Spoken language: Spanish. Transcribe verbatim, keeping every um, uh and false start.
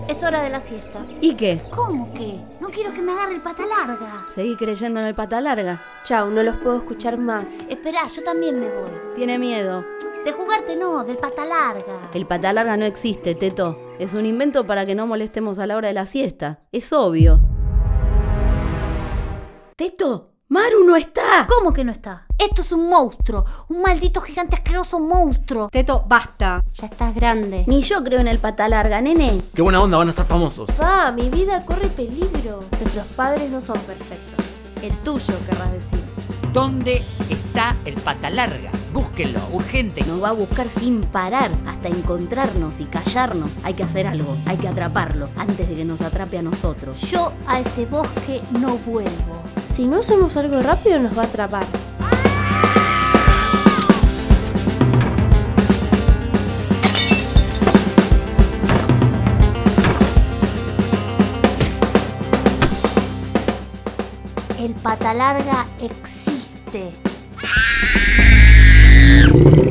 Es hora de la siesta. ¿Y qué? ¿Cómo que? No quiero que me agarre el pata larga. Seguí creyendo en el pata larga. Chau, no los puedo escuchar más. Esperá, yo también me voy. Tiene miedo. De jugarte no, del pata larga. El pata larga no existe, Teto. Es un invento para que no molestemos a la hora de la siesta. Es obvio. Teto, Maru no está. ¿Cómo que no está? Esto es un monstruo. Un maldito gigante asqueroso monstruo. Teto, basta. Ya estás grande. Ni yo creo en el pata larga, nene. Qué buena onda, van a ser famosos. Va, mi vida corre peligro. Nuestros padres no son perfectos. El tuyo, querrás decir. ¿Dónde está el pata larga? Búsquenlo, urgente. Nos va a buscar sin parar hasta encontrarnos y callarnos. Hay que hacer algo, hay que atraparlo antes de que nos atrape a nosotros. Yo a ese bosque no vuelvo. Si no hacemos algo rápido, nos va a atrapar. El pata larga existe.